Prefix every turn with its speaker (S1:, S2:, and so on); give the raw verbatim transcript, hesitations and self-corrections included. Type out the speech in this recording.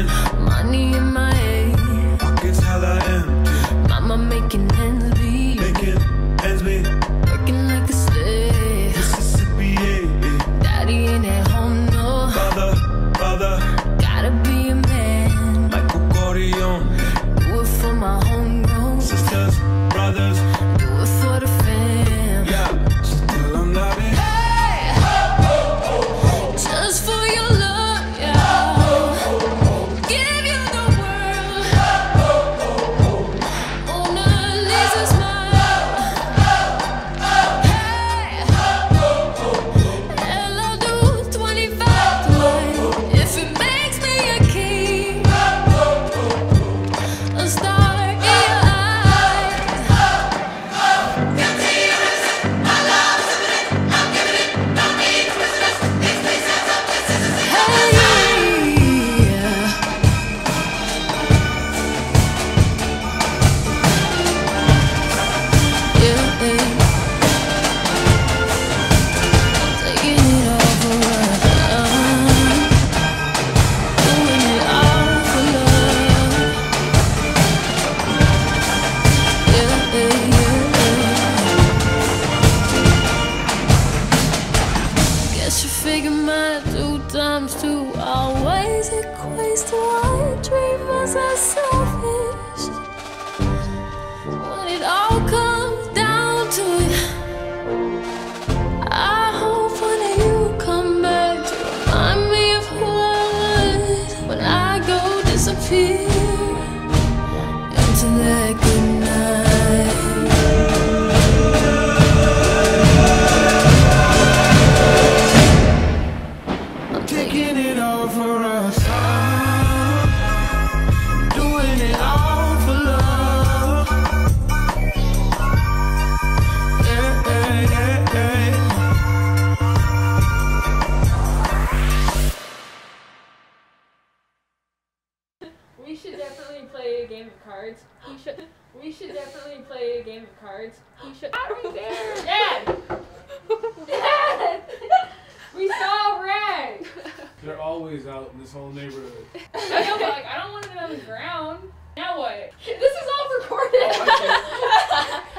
S1: in.
S2: Money in my head.
S1: Pockets hella empty.
S2: Mama making ends meet.
S1: Making ends meet.
S2: Working like a slave.
S1: Mississippi, yeah, yeah.
S2: Daddy ain't at home, no.
S1: Father, father.
S2: Gotta be a man.
S1: Michael Corleone.
S2: Do it for my homegrown.
S1: Sisters, brothers.
S2: Do it for the fam.
S1: Yeah, still I'm not in.
S2: Hey! Just for your love, yeah. Give you the world. Mona Lisa smile. Hey! And I'll do twenty-five tonight if it makes me a king. A star in your eyes. Guess you figure my two times two always equates to one dream as I selfish. When it all comes down to it, I hope one day you come back to remind me of who I was when I go disappear into that good night.
S1: Taking it all for us. Doing it all for love. Yeah, yeah, yeah,
S3: yeah. We should definitely play a game of cards. We should. We should definitely play a game of cards. We should. Right there, Dad. Dad. We saw red.
S4: They're always out in this whole neighborhood.
S3: I know, but like, I don't want it on the ground. Now what? This is all recorded.
S4: Oh,